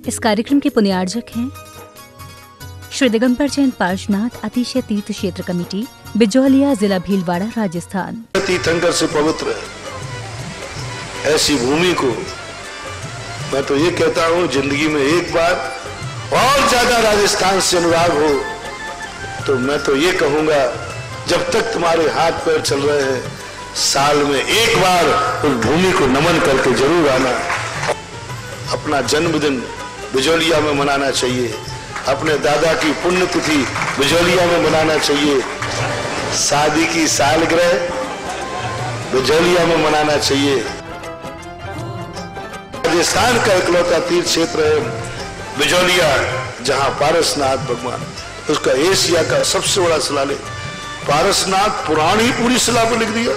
इस कार्यक्रम के पुण्यार्जक हैं श्री दिगंबर जैन पार्श्वनाथ अतिशय तीर्थ क्षेत्र कमेटी, बिजौलिया, जिला भीलवाड़ा, राजस्थान। तीर्थंकर से पवित्र ऐसी भूमि को मैं तो ये कहता हूँ, जिंदगी में एक बार और ज्यादा राजस्थान से अनुराग हो तो मैं तो ये कहूंगा, जब तक तुम्हारे हाथ पैर चल रहे हैं, साल में एक बार उस भूमि को नमन करके जरूर आना। अपना जन्मदिन बिजौलिया में मनाना चाहिए, अपने दादा की पुण्यतिथि बिजौलिया में मनाना चाहिए, शादी की सालगिरह बिजौलिया में मनाना चाहिए। राजस्थान का इकलौता तीर्थ क्षेत्र है बिजौलिया, जहां पारसनाथ भगवान, उसका एशिया का सबसे बड़ा शिलालेख पारसनाथ पुराण ही पूरी शिला पर लिख दिया।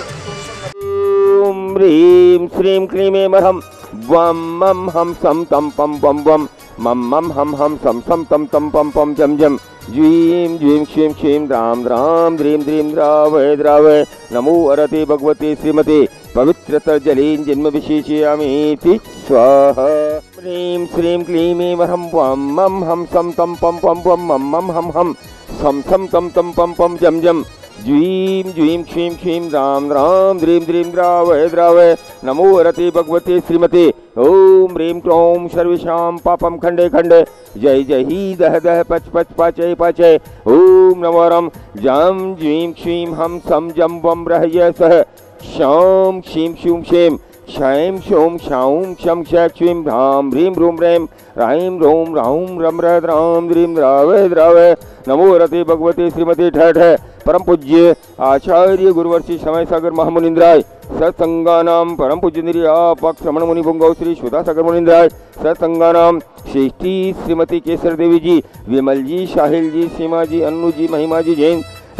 ओम ह्रीं श्रीं क्लीं मरहम वम मम हम सम तम पम पम वम मम मम हम सम सम तम तम पम पम जम जम ज्वीं ज्वीं क्षीं क्षीं द्रां द्रां द्रीं द्रीं द्रावय द्रावय नमो अरते भगवते श्रीमते पवित्रतर जलीं जन्म विशेषयामीति स्वाहा। ह्रीं श्रीं क्लीं मरहम वम मम हम सम तम पम पम वम मम मम हम सम सम तम तम पम पम जम जम ज्वीं ज्वीं क्षीं क्षीं द्रां द्रां द्रीं द्रीं द्रावय द्रावय नमो अरते भगवते श्रीमते ओम ह्रीं क्लौं सर्वेषां पापं खंडे खंडे जय जय ही दह दह पच पच पाचय पाचय ओम नमोरम जम ज्वीं क्षीं हम सम जम वम रहय सह शां क्षीं क्षूं क्षें क्षैं क्षौं क्षाऊं क्षं क्ष क्षीं ह्रां ह्रीं ह्रूं ह्रैं ह्राईं ह्रौं ह्राऊं रम रह द्रां द्रीं द्रावय द्रावय नमो रते भगवते श्रीमते ठठ। परम पूज्य आचार्य गुरुवर्षि समय सागर महामुनिंद्राय सत्संगानाम परम पूज्य निर्यापक श्रमण मुनि पुंगव श्री श्वेता सागर मुनिंद्राय सत्संगानाम श्रेष्ठी श्रीमती केसर देवी जी, विमल जी, साहिल जी, सीमा जी, अन्नू जी, महिमा जी जैन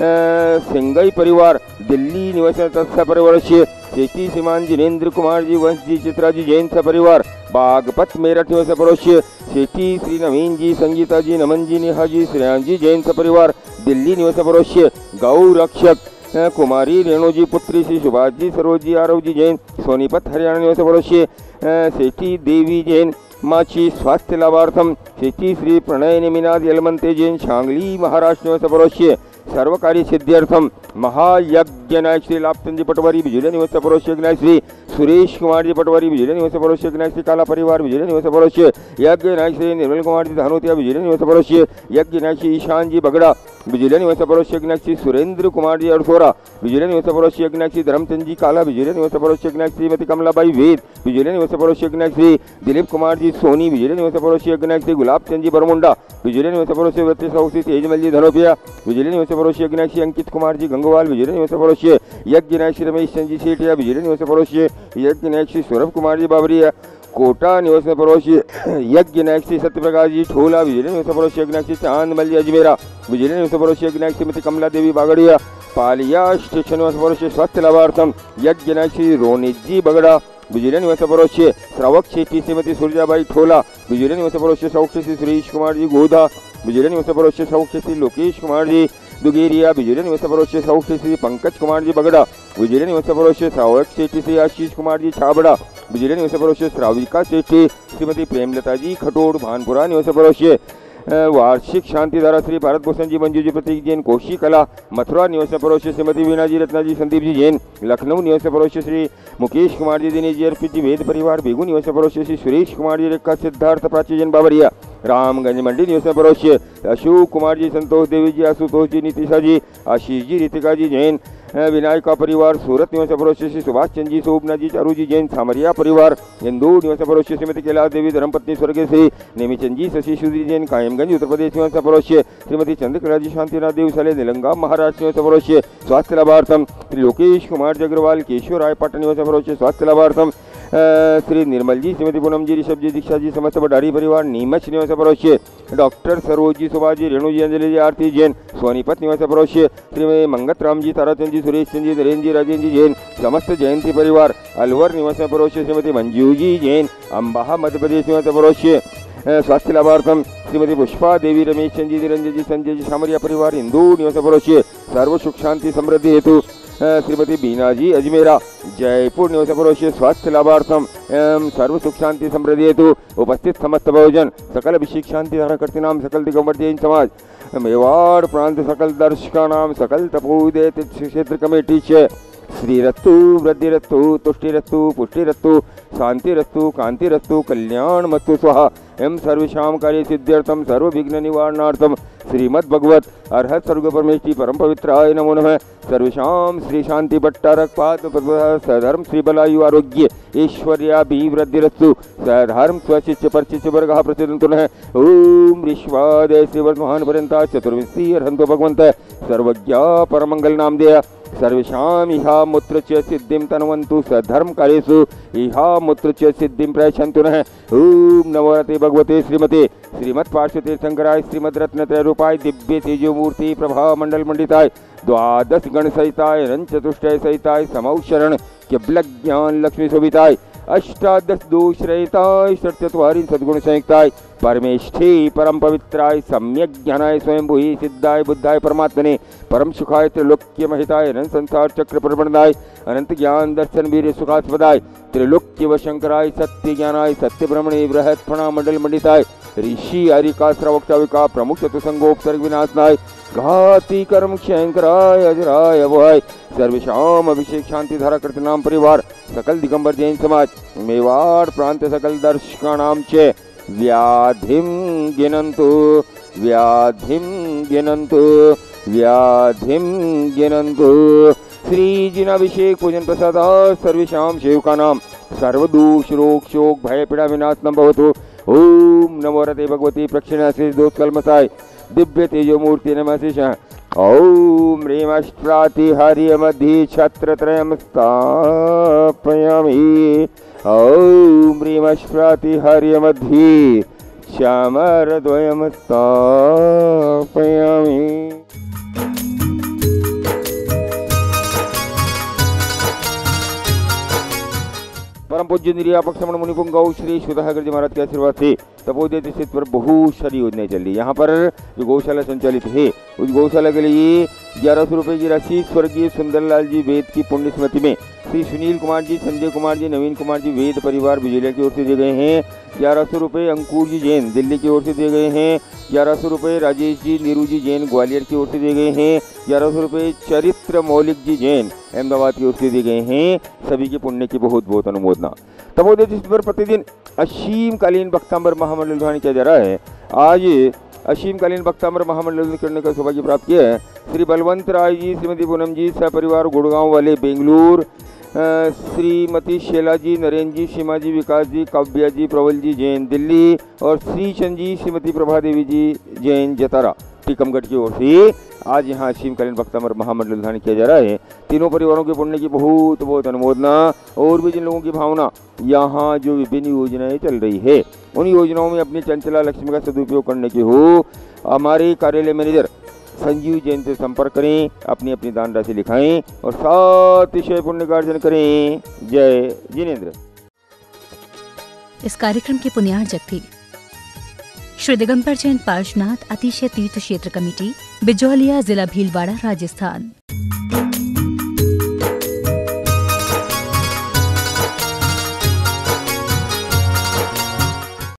सिंगई परिवार दिल्ली निवास परिवार श्रेष्ठी श्रीमान जिनेन्द्र कुमार जी, वंश जी, चित्रा जी जैन परिवार बागपत मेरठ निवास परोश्य श्रेष्ठी श्री नवीन जी, संगीता जी, नमन जी, नेहा जी, श्रेयान जी जैन परिवार दिल्ली निवास परोश्य गौ रक्षक कुमारी रेणु जी, पुत्री श्री सुभाष जी, सरोज जी, आरव जी जैन सोनीपत हरियाणा निवास परोश्य श्रेष्ठी देवी जैन माची स्वास्थ्य लाभार्थम श्रेष्ठी श्री प्रणय निमिनाथ यलमंते जैन सांगली महाराष्ट्र निवास परोश्य सर्वकारी सिद्ध्यर्थम महायज्ञ नायक श्री लाभचंद जी पटवारी बिजली निवास परोश्य नायक श्री सुरेश कुमार जी पटवारी बिजली निवास परोश्य नायक श्री काला परिवार बिजली निवास परोश्य यज्ञ नायक श्री निर्मल कुमार जी धानोतिया बिजली निवास परोश्य यज्ञ नायक श्री ईशान जी बगड़ा बिजली निवास परोश्य नायक श्री सुरेंद्र कुमार जी अरसोरा बिजली निवास परोश्य नायक श्री धर्मचंद जी काला बिजली निवास परोश्य नायक श्रीमती कमलाबाई वेद बिजली निवास परोश्य नायक श्री दिलीप कुमार जी सोनी बिजली निवास परोश्य नायक श्री गुलाबचंद जी बरमुंडा बिजली निवास परोश्य वृत्ति सौसी तेजमल जी धनोपिया बिजली निवास परोश्य नायक श्री अंकित कुमार जी गंगवाल बिजली निवास परोश्य यज्ञ नायक श्री रमेश चंद जी सेठिया बिजली निवास परोश्य यज्ञ नायक श्री सौरभ कुमार जी बाबरिया कोटा निवास परोश्य यज्ञ नायक श्री सत्यप्रकाश जी ठोला बिजली निवास परोश्य यज्ञ नायक श्री चांदमल जी अजमेरा बिजली निवास परोश्य यज्ञ नायक श्रीमती कमला देवी बागड़िया पालिया स्टेशन निवास परोश्य स्वास्थ्य लाभार्थम यज्ञ नायक श्री रोनित जी बगड़ा बिजली निवास परोश्य श्रावक शेट्टी श्रीमती सुरजाबाई ठोला बिजली निवास परोश्य सौख्य श्री सुरेश कुमार जी गोधा बिजली निवास परोश्य सौख्य श्री लोकेश कुमार जी दुगेरिया बिजली निवास परोश्य सौख्य श्री पंकज कुमार जी बगड़ा बिजली निवास परोश्य श्रावक शेट्टी श्री आशीष कुमार जी छाबड़ा बिजली निवास परोश्य श्राविका शेट्टी श्रीमती प्रेमलता जी खटोड़ भानपुरा निवास परोश्य वार्षिक शांतिधारा श्री भारत भूषण जी, मंजू जी, प्रतीक जैन कोशी कला मथुरा निवास परोश्य श्रीमती वीणा जी, रत्ना जी, संदीप जी जैन लखनऊ निवास परोश्य श्री मुकेश कुमार जी, दिनेश जी, अर्पित जी, वेद परिवार बेगू निवास परोश्य श्री सुरेश कुमार जी, रेखा सिद्धार्थ प्राची जैन बाबरिया रामगंज मंडी निवास परोश्य अशोक कुमार जी, संतोष देवी जी, आशुतोष जी, नीतिशा जी, आशीष जी, रितिका जी जैन विनायका परिवार सूरत निवास परोश्य श्री सुभाष चंद जी, शोभना जी, चारू जी जैन सामरिया परिवार इंदौर निवास परोश्य श्रीमती कैलाश देवी धर्मपत्नी स्वर्गीय श्री नेमीचंद जी, शशि सुधीर जैन कायमगंज उत्तर प्रदेश निवास परोश्य श्रीमती चंद्रकला जी, शांतिनाथ देवसाले निलंगा महाराष्ट्र निवास परोश्य स्वास्थ्य लाभार्थम श्री लोकेश कुमार जगरवाल केशव राय पाटन निवास परोश्य स्वास्थ्य लाभार्थम श्री निर्मल जी, श्रीमती पूनम जी, ऋषभ जी, दीक्षा जी, समस्त भंडारी परिवार नीमच निवास परोश्य डॉक्टर सरोज जी, सुभाष जी, रेणु जी, अंजलि जी, आरती जैन सोनीपत निवास परोश्य श्री मंगत राम जी, ताराचंद जी, सुरेश चंद जी, नरेंद्र जी, राजेंद्र जी जैन समस्त जयंती परिवार अलवर निवास परोश्य श्रीमती मंजू जी जैन अम्बाहा मध्य प्रदेश निवास परोश्य स्वास्थ्य लाभार्थम श्रीमती पुष्पा देवी, रमेश चंद जी, निरंजन जी, संजय जी, सामरिया परिवार इंदौर निवास परोश्य सर्व सुख शांति समृद्धि हेतु श्रीमती बीना जी अजमेरा। जयपुर निवास परोक्ष स्वास्थ्य लाभार्थम एवं सर्व सुख शांति समृद्धि हेतु उपस्थित समस्त भोजन सकल अभिषेक शांति धारा करते नाम सकल दिगंबर जैन समाज मेवाड़ प्रांत सकल दर्शका नाम सकल तपोदय तीर्थ क्षेत्र कमेटी से श्रीरस्तु वृद्धिरस्तु तुष्टिरस्तु पुष्टिरस्तु शांतिरस्तु कांतिरस्तु कल्याणमस्तु स्वाहा एवं सर्वेषां कार्य सिद्ध्यर्थम सर्व विघ्न निवारणार्थम श्रीमद् भगवत अर्हत सर्व परमेष्टि परम पवित्राय नमो नमः। सर्वेषां श्री शांति भट्टारक पाद सधर्म श्री बलायु आरोग्य ऐश्वर्याभिवृद्धिरस्तु सधर्म स्वशिष्य परशिष्य वर्गः प्रचलन्तु नः। ओम ऋष्वादय श्री वर्धमान पर्यन्ता चतुर्विंशी अर्हन्तो भगवन्त सर्वज्ञा परमंगल नामधेय सर्वेषां इहा मूत्र च सिद्धिं तन्वन्तु सधर्म कार्येषु इहा मूत्र च सिद्धिं प्रयच्छन्तु नः। ओम नमोते भगवते श्रीमते श्रीमत् पार्श्वते शंकराय श्रीमद् रत्नत्रय रूपाय दिव्य तेजो मूर्ति प्रभा मंडल मंडिताय द्वादश गण सहिताय रंच चतुष्टय सहिताय समौ शरण केवल ज्ञान लक्ष्मी शोभिताय अष्टादश दोष रहिताय षट्चत्वारि सद्गुण संयुक्ताय परमेष्ठी परम पवित्राय सम्यक ज्ञानाय स्वयं भूहि सिद्धाय बुद्धाय परमात्मने परम सुखाय त्रिलोक्य महिताय अनंत संसार चक्र प्रबंधाय अनंत ज्ञान दर्शन वीर सुखास्पदाय त्रिलोक्य व शंकराय सत्य ज्ञानाय सत्य ब्रह्मणे बृहत् फणा मंडल मंडिताय ऋषि हरिका श्रवक्षविका प्रमुख चतुसंगोपसर्ग विनाशनाय घाती कर्म शंकराय अजराय अभय सर्वेषाम अभिषेक शांति धारा करते नाम परिवार सकल दिगंबर जैन समाज मेवाड़ प्रांत सकल दर्शकानाम चे व्याधिम गिनन्तु व्याधिम गिनन्तु व्याधिम गिनन्तु। श्री जिनाभिषेक पूजन प्रसाद सर्वेषां सेवकानां सर्वदोष रोग शोक भय पीड़ा विनाशनं भवतु। ओम नमो रते भगवती प्रक्षिणाश्री दोषकल्मसाय दिव्य तेजो मूर्ति नमः। ओम ह्रीमष्प्रातिहर्यमद्धि छत्रत्रयं स्थापयामि। ओम ह्रीमष्प्रातिहर्यमद्धि चामरद्वयं स्थापयामि। परम पूज्य निर्यापक श्रमण मुनिपुंग गौ श्री सुधाकर जी महाराज के आशीर्वाद से तपोदय स्थित पर बहुत सारी योजनाएं चल रही है। यहाँ पर जो गौशाला संचालित है उस गौशाला के लिए 1100 रुपये की राशि स्वर्गीय सुंदरलाल जी वेद की पुण्य स्मृति में श्री सुनील कुमार जी, संजय कुमार जी, नवीन कुमार जी वेद परिवार बिजलिया की ओर से दिए गए हैं। 1100 रुपये अंकुर जी जैन दिल्ली की ओर से दिए गए हैं। 1100 रुपये राजेश जी नीरू जी जैन ग्वालियर की ओर से दिए गए हैं। 1100 रुपये चरित्र मौलिक जी जैन अहमदाबाद की ओर से दिए गए हैं। सभी के पुण्य की बहुत बहुत अनुमोदना। तपोदय तिथि पर प्रतिदिन असीमकालीन भक्तांबर महामंडल ध्वनि किया जा रहा है। आज असीमकालीन भक्तांबर महामंडल करने का सौभाग्य प्राप्त किया है। श्री बलवंत राय जी, श्रीमती पूनम जी सपरिवार गुड़गांव वाले बेंगलुरु, श्रीमती शेला जी, नरेंद्र जी, सीमा जी, विकास जी, काव्या जी, प्रबल जी जैन दिल्ली और श्री चंद जी, श्रीमती प्रभा देवी जी जैन जतारा टीकमगढ़ की ओर से आज यहाँ असीमकालीन भक्तांबर महामंडल धारण किया जा रहा है। तीनों परिवारों के पुण्य की बहुत बहुत अनुमोदना। और भी जिन लोगों की भावना यहाँ जो विभिन्न योजनाएं चल रही है उन योजनाओं में अपनी चंचला लक्ष्मी का सदुपयोग करने की हो, हमारे कार्यालय मैनेजर संजीव जैन से संपर्क करें, अपनी अपनी दान राशि लिखाएं और सातिशय पुण्य का अर्जन करें। जय जिनेन्द्र। इस कार्यक्रम के पुण्यार्जक थे श्री दिगंबर जैन पार्श्वनाथ अतिशय तीर्थ क्षेत्र कमेटी बिजौलिया, जिला भीलवाड़ा, राजस्थान।